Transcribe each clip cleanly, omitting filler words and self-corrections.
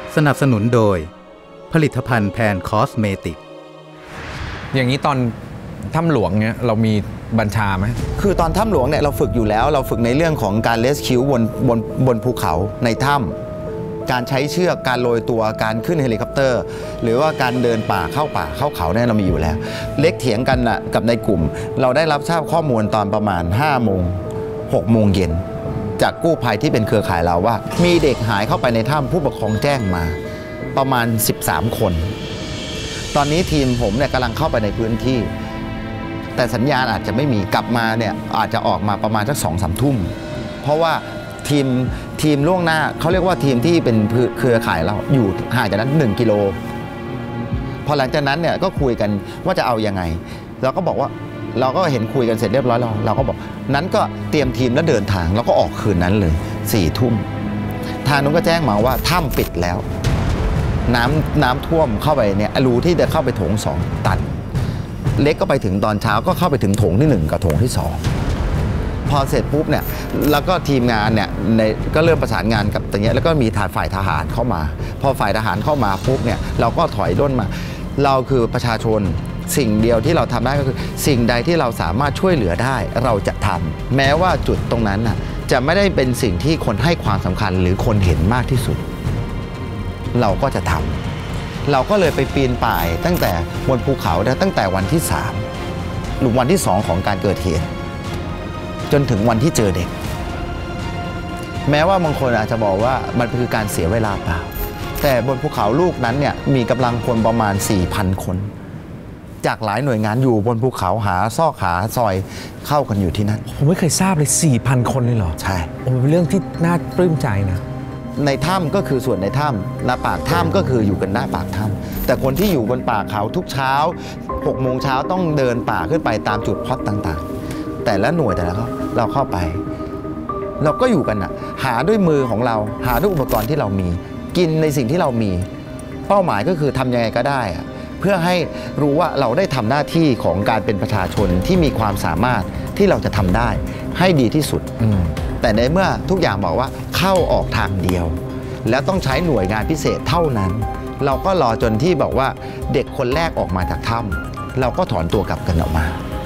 สนับสนุนโดยผลิตภัณฑ์แพนคอสเมติกอย่างนี้ตอนถ้ำหลวงเนี่ยเรามีบัญชาไหมคือตอนถ้ำหลวงเนี่ยเราฝึกอยู่แล้วเราฝึกในเรื่องของการเลสคิวบนภูเขาในถ้ำการใช้เชือกการโรยตัวการขึ้นเฮลิคอปเตอร์หรือว่าการเดินป่าเข้าเขาเนี่ยเรามีอยู่แล้วเล็กเถียงกันนะกับในกลุ่มเราได้รับทราบข้อมูลตอนประมาณ5 โมง 6 โมงเย็นจากกู้ภัยที่เป็นเครือข่ายเราว่ามีเด็กหายเข้าไปในถ้ำผู้ปกครองแจ้งมาประมาณ13 คนตอนนี้ทีมผมเนี่ยกำลังเข้าไปในพื้นที่แต่สัญญาณอาจจะไม่มีกลับมาเนี่ยอาจจะออกมาประมาณสัก2-3 ทุ่มเพราะว่าทีมล่วงหน้าเขาเรียกว่าทีมที่เป็นเครือข่ายเราอยู่ห่างจากนั้น1 กิโลพอหลังจากนั้นเนี่ยก็คุยกันว่าจะเอายังไงเราก็บอกว่าเราก็เห็นคุยกันเสร็จเรียบร้อยแล้วเราก็บอกนั้นก็เตรียมทีมแล้วเดินทางแล้วก็ออกคืนนั้นเลย4 ทุ่มทางนู้นก็แจ้งมาว่าถ้ำปิดแล้วน้ำท่วมเข้าไปเนี่ยรูที่จะเข้าไปโถง2 ตันเล็กก็ไปถึงตอนเช้าก็เข้าไปถึงโถงที่1กับโถงที่2พอเสร็จปุ๊บเนี่ยแล้วก็ทีมงานเนี่ยก็เริ่มประสานงานกับตรงนี้แล้วก็มีฝ่ายทหารเข้ามาพอฝ่ายทหารเข้ามาปุ๊บเนี่ยเราก็ถอยร่นมาเราคือประชาชนสิ่งเดียวที่เราทำได้ก็คือสิ่งใดที่เราสามารถช่วยเหลือได้เราจะทำแม้ว่าจุดตรงนั้นน่ะจะไม่ได้เป็นสิ่งที่คนให้ความสำคัญหรือคนเห็นมากที่สุดเราก็จะทำเราก็เลยไปปีนป่ายตั้งแต่บนภูเขาตั้งแต่วันที่3หรือวันที่2ของการเกิดเหตุจนถึงวันที่เจอเด็กแม้ว่าบางคนอาจจะบอกว่ามันคือการเสียเวลาเปล่าแต่บนภูเขาลูกนั้นเนี่ยมีกำลังคนประมาณ 4,000 คนจากหลายหน่วยงานอยู่บนภูเขาหาซอกหาซอยเข้ากันอยู่ที่นั่นผมไม่เคยทราบเลย 4,000 คนเลยเหรอใช่เป็นเรื่องที่น่าปลื้มใจนะในถ้ำก็คือส่วนในถ้ำและปากถ้ำก็คืออยู่กันหน้าปากถ้ำแต่คนที่อยู่บนป่าเขาทุกเช้า6 โมงเช้าต้องเดินป่าขึ้นไปตามจุดพลอตต่างๆแต่ละหน่วยแต่ละเราเข้าไปเราก็อยู่กันน่ะหาด้วยมือของเราหาด้วยอุปกรณ์ที่เรามีกินในสิ่งที่เรามีเป้าหมายก็คือทำยังไงก็ได้เพื่อให้รู้ว่าเราได้ทำหน้าที่ของการเป็นประชาชนที่มีความสามารถที่เราจะทำได้ให้ดีที่สุดแต่ในเมื่อทุกอย่างบอกว่าเข้าออกทางเดียวแล้วต้องใช้หน่วยงานพิเศษเท่านั้นเราก็รอจนที่บอกว่าเด็กคนแรกออกมาจากถ้ำเราก็ถอนตัวกลับกันออกมา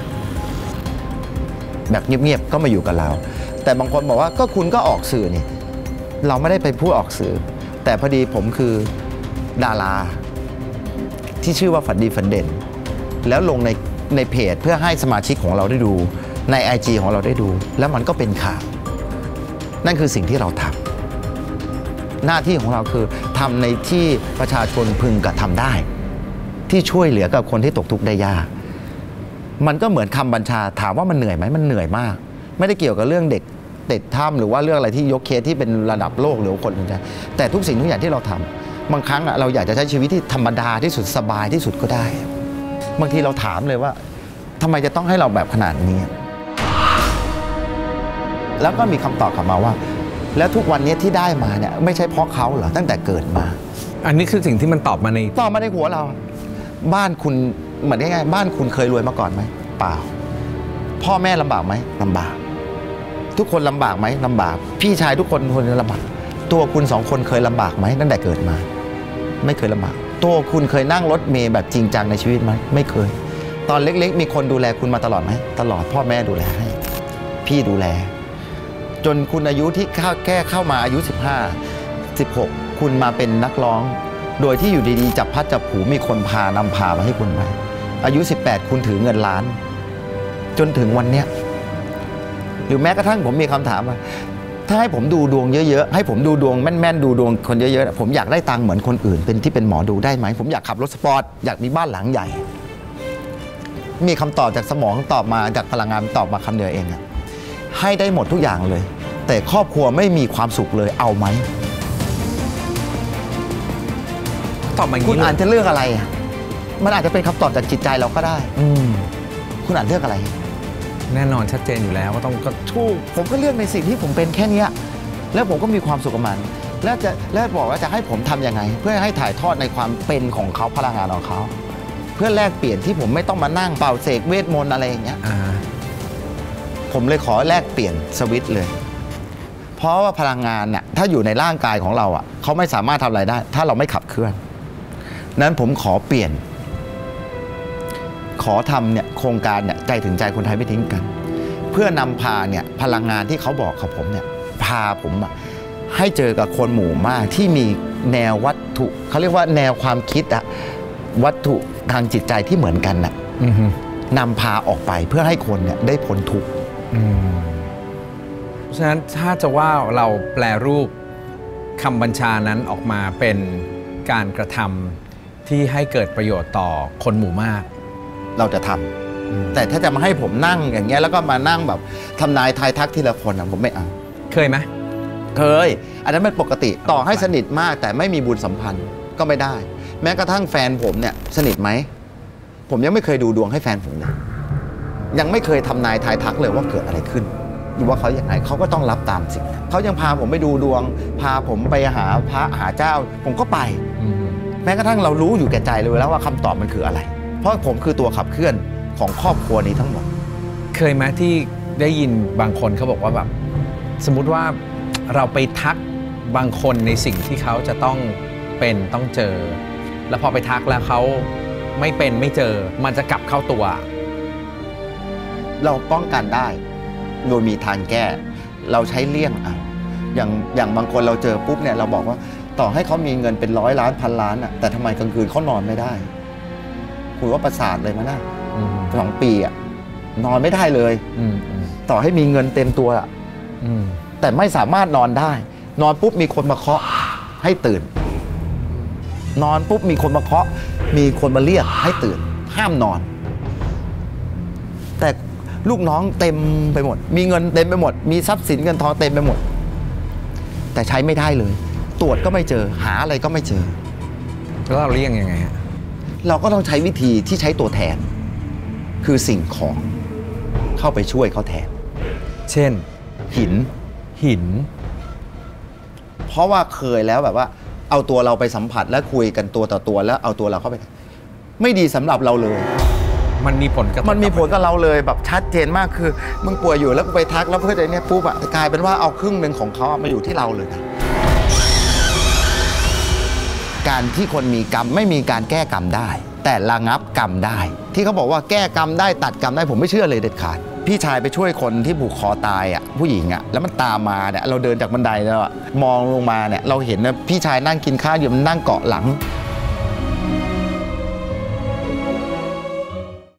แบบเงียบๆก็มาอยู่กับเราแต่บางคนบอกว่าก็คุณก็ออกสื่อนี่เราไม่ได้ไปพูดออกสื่อแต่พอดีผมคือดาราที่ชื่อว่าฝันดีฝันเด่นแล้วลงในเพจเพื่อให้สมาชิกของเราได้ดูใน IG ของเราได้ดูแล้วมันก็เป็นข่าวนั่นคือสิ่งที่เราทำหน้าที่ของเราคือทำในที่ประชาชนพึงกระทำได้ที่ช่วยเหลือกับคนที่ตกทุกข์ได้ยากมันก็เหมือนคำบัญชาถามว่ามันเหนื่อยไหมมันเหนื่อยมากไม่ได้เกี่ยวกับเรื่องเด็กติดถ้ำหรือว่าเรื่องอะไรที่ยกเคสที่เป็นระดับโลกหรือคนอื่นแต่ทุกสิ่งทุกอย่างที่เราทำบางครั้งเราอยากจะใช้ชีวิตที่ธรรมดาที่สุดสบายที่สุดก็ได้บางทีเราถามเลยว่าทำไมจะต้องให้เราแบบขนาดนี้แล้วก็มีคำตอบกลับมาว่าแล้วทุกวันนี้ที่ได้มาเนี่ยไม่ใช่เพราะเขาเหรอตั้งแต่เกิดมาอันนี้คือสิ่งที่มันตอบมาในหัวเราบ้านคุณเหมือนง่ายๆบ้านคุณเคยรวยมาก่อนไหมเปล่าพ่อแม่ลำบากไหมลำบากทุกคนลำบากไหมลำบากพี่ชายทุกคนลำบากตัวคุณ2 คนเคยลำบากไหมตั้งแต่เกิดมาไม่เคยลำบากตัวคุณเคยนั่งรถเมล์แบบจริงจังในชีวิตไหมไม่เคยตอนเล็กๆมีคนดูแลคุณมาตลอดไหมตลอดพ่อแม่ดูแลให้พี่ดูแลจนคุณอายุที่เข้ามาอายุ15 16คุณมาเป็นนักร้องโดยที่อยู่ดีๆจับพัดจับผูมีคนนำพามาให้คุณไปอายุ18คุณถือเงินล้านจนถึงวันเนี้ยหรือแม้กระทั่งผมมีคำถามว่าถ้าให้ผมดูดวงเยอะๆให้ผมดูดวงแม่นๆดูดวงคนเยอะๆผมอยากได้ตังค์เหมือนคนอื่นเป็นที่เป็นหมอดูได้ไหมผมอยากขับรถสปอร์ตอยากมีบ้านหลังใหญ่มีคำตอบจากสมองตอบมาจากพลังงานตอบมาคำเดียวเองให้ได้หมดทุกอย่างเลยแต่ครอบครัวไม่มีความสุขเลยเอาไหมตอบมาอย่างนี้คุณอาจจะเลือกอะไรมันอาจจะเป็นคำตอบจากจิตใจเราก็ได้คุณอาจเลือกอะไรแน่นอนชัดเจนอยู่แล้วว่าต้องก็ถูกผมก็เลือกในสิ่งที่ผมเป็นแค่นี้แล้วผมก็มีความสุขกับมันแล้วบอกว่าจะให้ผมทำยังไงเพื่อให้ถ่ายทอดในความเป็นของเขาพลังงานของเขาเพื่อแลกเปลี่ยนที่ผมไม่ต้องมานั่งเป่าเสกเวทมนต์อะไรอย่างเงี้ยผมเลยขอแลกเปลี่ยนสวิตช์เลยพเพราะว่าพลังงานน่ะถ้าอยู่ในร่างกายของเราอ่ะเขาไม่สามารถทำอะไรได้ถ้าเราไม่ขับเคลื่อนนั้นผมขอเปลี่ยนขอทำเนี่ยโครงการเนี่ยใจถึงใจคนไทยไม่ทิ้งกัน เพื่อนำพาเนี่ยพลังงานที่เขาบอกกับผมเนี่ยพาผมให้เจอกับคนหมู่มากที่มีแนววัตถุเขาเรียกว่าแนวความคิดอะวัตถุทางจิตใจที่เหมือนกันน่ะนำพาออกไปเพื่อให้คนเนี่ยได้พ้นทุกข์เพราะฉะนั้นถ้าจะว่าเราแปลรูปคำบัญชานั้นออกมาเป็นการกระทำที่ให้เกิดประโยชน์ต่อคนหมู่มากเราจะทำแต่ถ้าจะมาให้ผมนั่งอย่างเงี้ยแล้วก็มานั่งแบบทำนายทายทักทีละคนผมไม่เอาเคยไหมเคยอันนั้นเป็นปกติต่อให้สนิทมากแต่ไม่มีบุญสัมพันธ์ก็ไม่ได้แม้กระทั่งแฟนผมเนี่ยสนิทไหมผมยังไม่เคยดูดวงให้แฟนผมเลยยังไม่เคยทำนายทายทักเลยว่าเกิดอะไรขึ้นหรือว่าเขาอย่างไรเขาก็ต้องรับตามสิ่งเขายังพาผมไปดูดวงพาผมไปหาพระหาเจ้าผมก็ไปแม้กระทั่งเรารู้อยู่แก่ใจเลยแล้วว่าคำตอบมันคืออะไรเพราะผมคือตัวขับเคลื่อนของครอบครัวนี้ทั้งหมดเคยไหมที่ได้ยินบางคนเขาบอกว่าแบบสมมุติว่าเราไปทักบางคนในสิ่งที่เขาจะต้องเป็นต้องเจอแล้วพอไปทักแล้วเขาไม่เป็นไม่เจอมันจะกลับเข้าตัวเราป้องกันได้โดยมีทางแก้เราใช้เลี่ยงอย่างบางคนเราเจอปุ๊บเนี่ยเราบอกว่าต่อให้เขามีเงินเป็น100 ล้านพันล้านอ่ะแต่ทำไมกลางคืนเขานอนไม่ได้คุยว่าประสาทเลยมั้ยนะ2 ปีอ่ะนอนไม่ได้เลยต่อให้มีเงินเต็มตัวอ่ะแต่ไม่สามารถนอนได้นอนปุ๊บมีคนมาเคาะให้ตื่นนอนปุ๊บมีคนมาเคาะมีคนมาเรียกให้ตื่นห้ามนอนแต่ลูกน้องเต็มไปหมดมีเงินเต็มไปหมดมีทรัพย์สินเงินทองเต็มไปหมดแต่ใช้ไม่ได้เลยตรวจก็ไม่เจอหาอะไรก็ไม่เจอแล้วเราเรียกยังไงฮะเราก็ต้องใช้วิธีที่ใช้ตัวแทนคือสิ่งของเข้าไปช่วยเขาแทนเช่นหินเพราะว่าเคยแล้วแบบว่าเอาตัวเราไปสัมผัสและคุยกันตัวต่อตัวแล้วเอาตัวเราเข้าไปไม่ดีสำหรับเราเลยมันมีผลกับเราเลยแบบชัดเจนมากคือมึงป่วยอยู่แล้วไปทักแล้วเพื่อนเนี่ยปุ๊บกลายเป็นว่าเอาครึ่งหนึ่งของเขามาอยู่ที่เราเลยนะการที่คนมีกรรมไม่มีการแก้กรรมได้แต่ระงับกรรมได้ที่เขาบอกว่าแก้กรรมได้ตัดกรรมได้ผมไม่เชื่อเลยเด็ดขาดพี่ชายไปช่วยคนที่ผูกคอตายผู้หญิงแล้วมันตามมาเนี่ยเราเดินจากบันไดแล้วมองลงมาเนี่ยเราเห็นนะพี่ชายนั่งกินข้าวอยู่มันนั่งเกาะหลัง